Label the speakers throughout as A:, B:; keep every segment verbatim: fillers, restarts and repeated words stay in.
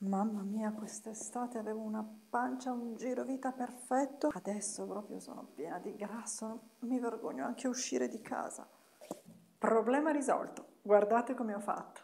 A: Mamma mia, quest'estate avevo una pancia, un girovita perfetto. Adesso proprio sono piena di grasso, mi vergogno anche a uscire di casa. Problema risolto. Guardate come ho fatto.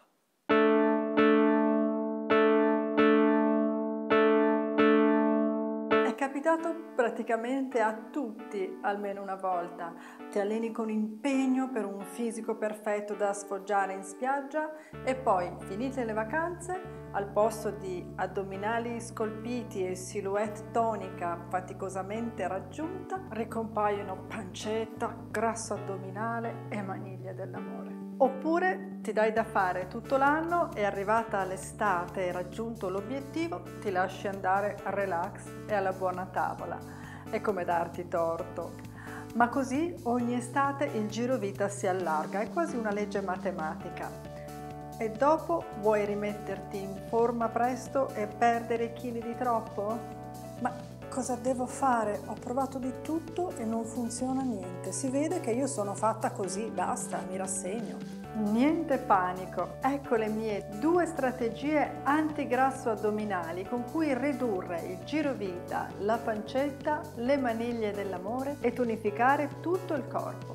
A: È capitato praticamente a tutti almeno una volta. Ti alleni con impegno per un fisico perfetto da sfoggiare in spiaggia e poi, finite le vacanze, al posto di addominali scolpiti e silhouette tonica faticosamente raggiunta, ricompaiono pancetta, grasso addominale e maniglia dell'amore. Oppure ti dai da fare tutto l'anno e arrivata l'estate e raggiunto l'obiettivo ti lasci andare al relax e alla buona tavola. È come darti torto. Ma così ogni estate il girovita si allarga, è quasi una legge matematica. E dopo vuoi rimetterti in forma presto e perdere i chili di troppo? Ma cosa devo fare? Ho provato di tutto e non funziona niente. Si vede che io sono fatta così, basta, mi rassegno. Niente panico, ecco le mie due strategie antigrasso addominali con cui ridurre il girovita, la pancetta, le maniglie dell'amore e tonificare tutto il corpo.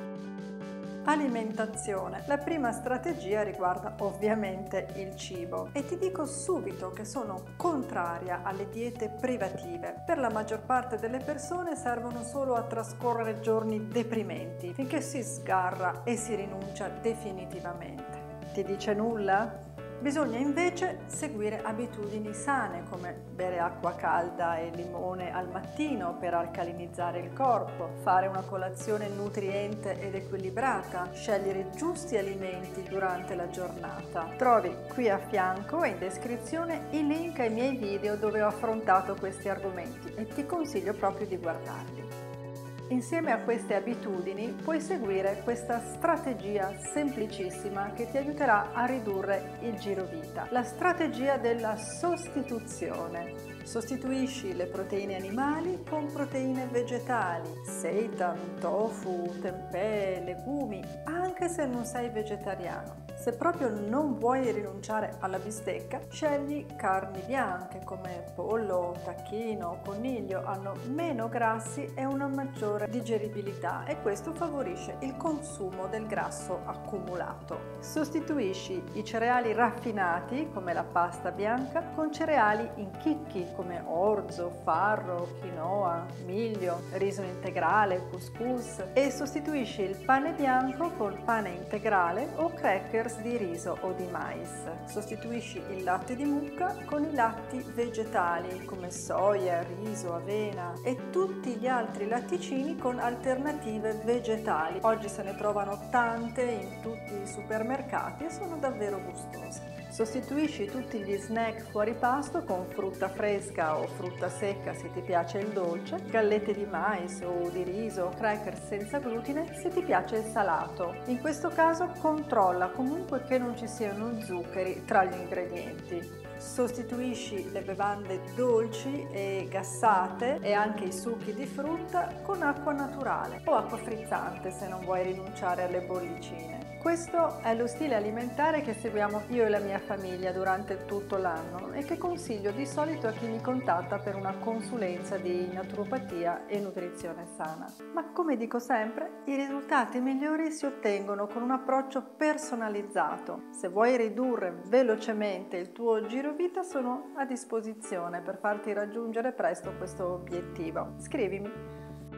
A: Alimentazione. La prima strategia riguarda ovviamente il cibo e ti dico subito che sono contraria alle diete privative. Per la maggior parte delle persone servono solo a trascorrere giorni deprimenti finché si sgarra e si rinuncia definitivamente. Ti dice nulla? Bisogna invece seguire abitudini sane come bere acqua calda e limone al mattino per alcalinizzare il corpo, fare una colazione nutriente ed equilibrata, scegliere i giusti alimenti durante la giornata. Trovi qui a fianco e in descrizione i link ai miei video dove ho affrontato questi argomenti e ti consiglio proprio di guardarli. Insieme a queste abitudini puoi seguire questa strategia semplicissima che ti aiuterà a ridurre il girovita. La strategia della sostituzione. Sostituisci le proteine animali con proteine vegetali, seitan, tofu, tempeh, legumi, anche se non sei vegetariano. Se proprio non vuoi rinunciare alla bistecca, scegli carni bianche come pollo, tacchino o coniglio, hanno meno grassi e una maggiore digeribilità e questo favorisce il consumo del grasso accumulato. Sostituisci i cereali raffinati come la pasta bianca con cereali in chicchi come orzo, farro, quinoa, miglio, riso integrale, couscous e sostituisci il pane bianco col pane integrale o crackers di riso o di mais. Sostituisci il latte di mucca con i latti vegetali come soia, riso, avena e tutti gli altri latticini con alternative vegetali. Oggi se ne trovano tante in tutti i supermercati e sono davvero gustose. Sostituisci tutti gli snack fuori pasto con frutta fresca o frutta secca se ti piace il dolce, gallette di mais o di riso, crackers senza glutine se ti piace il salato. In questo caso controlla comunque che non ci siano zuccheri tra gli ingredienti. Sostituisci le bevande dolci e gassate e anche i succhi di frutta con acqua naturale o acqua frizzante se non vuoi rinunciare alle bollicine. Questo è lo stile alimentare che seguiamo io e la mia famiglia durante tutto l'anno e che consiglio di solito a chi mi contatta per una consulenza di naturopatia e nutrizione sana. Ma come dico sempre, i risultati migliori si ottengono con un approccio personalizzato. Se vuoi ridurre velocemente il tuo girovita sono a disposizione per farti raggiungere presto questo obiettivo. Scrivimi.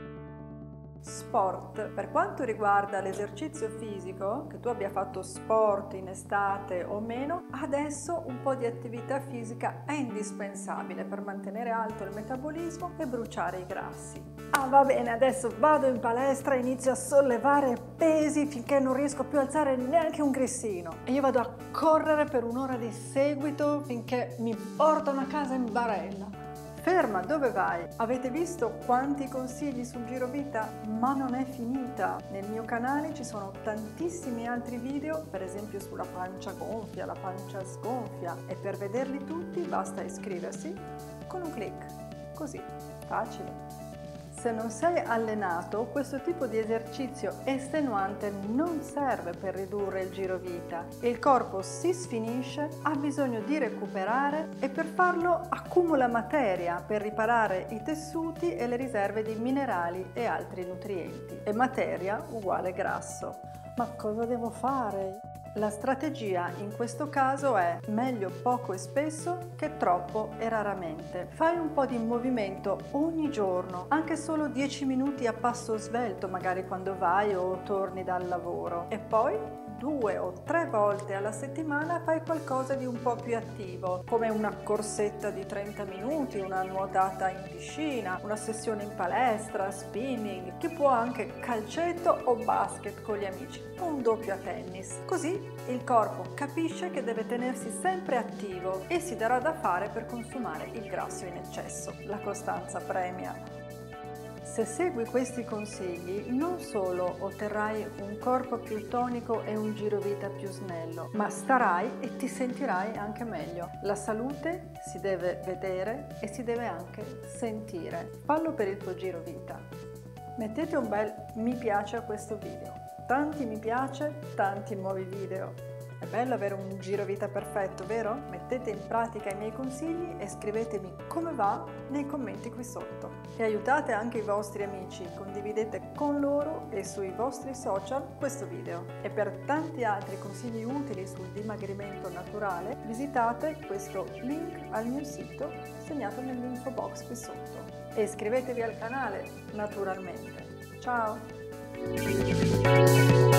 A: Sport. Per quanto riguarda l'esercizio fisico, che tu abbia fatto sport in estate o meno, adesso un po' di attività fisica è indispensabile per mantenere alto il metabolismo e bruciare i grassi. Ah, va bene, adesso vado in palestra e inizio a sollevare pesi finché non riesco più a alzare neanche un grissino. E io vado a correre per un'ora di seguito finché mi portano a casa in barella. Ferma, dove vai? Avete visto quanti consigli sul girovita? Ma non è finita! Nel mio canale ci sono tantissimi altri video, per esempio sulla pancia gonfia, la pancia sgonfia, e per vederli tutti basta iscriversi con un clic. Così, facile. se non sei allenato, questo tipo di esercizio estenuante non serve per ridurre il girovita. Il corpo si sfinisce, ha bisogno di recuperare e per farlo accumula materia per riparare i tessuti e le riserve di minerali e altri nutrienti. E materia uguale grasso. Ma cosa devo fare? La strategia in questo caso è meglio poco e spesso che troppo e raramente. Fai un po' di movimento ogni giorno, anche solo dieci minuti a passo svelto, magari quando vai o torni dal lavoro. E poi due o tre volte alla settimana fai qualcosa di un po' più attivo, come una corsetta di trenta minuti, una nuotata in piscina, una sessione in palestra, spinning, che può anche calcetto o basket con gli amici, o un doppio a tennis. Così il corpo capisce che deve tenersi sempre attivo e si darà da fare per consumare il grasso in eccesso. La costanza premia. Se segui questi consigli, non solo otterrai un corpo più tonico e un girovita più snello, ma starai e ti sentirai anche meglio. La salute si deve vedere e si deve anche sentire. Fallo per il tuo girovita. Mettete un bel mi piace a questo video. Tanti mi piace, tanti nuovi video. È bello avere un girovita perfetto, vero? Mettete in pratica i miei consigli e scrivetemi come va nei commenti qui sotto. E aiutate anche i vostri amici, condividete con loro e sui vostri social questo video. E per tanti altri consigli utili sul dimagrimento naturale, visitate questo link al mio sito segnato nell'info box qui sotto. E iscrivetevi al canale, naturalmente. Ciao!